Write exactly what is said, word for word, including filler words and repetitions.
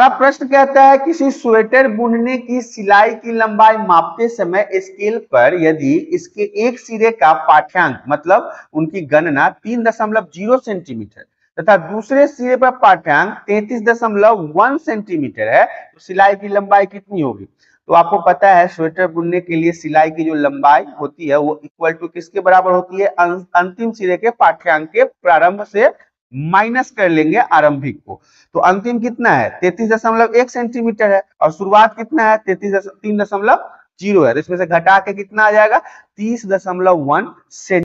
प्रश्न कहता है किसी स्वेटर बुनने की सिलाई की लंबाई मापते समय स्केल पर यदि इसके एक सिरे का पाठ्यांक मतलब उनकी गणना तीन दशमलव जीरो सेंटीमीटर तथा दूसरे सिरे पर पाठ्यांक तैंतीस दशमलव वन सेंटीमीटर है तो सिलाई की लंबाई कितनी होगी। तो आपको पता है स्वेटर बुनने के लिए सिलाई की जो लंबाई होती है वो इक्वल टू किसके बराबर होती है, अंतिम सिरे के पाठ्यांक के प्रारंभ से माइनस कर लेंगे आरंभिक को। तो अंतिम कितना है तैंतीस दशमलव एक सेंटीमीटर है और शुरुआत कितना है तैंतीस तीन दशमलव जीरो है, तो इसमें से घटा के कितना आ जाएगा तीस दशमलव वन सेंटीमीटर।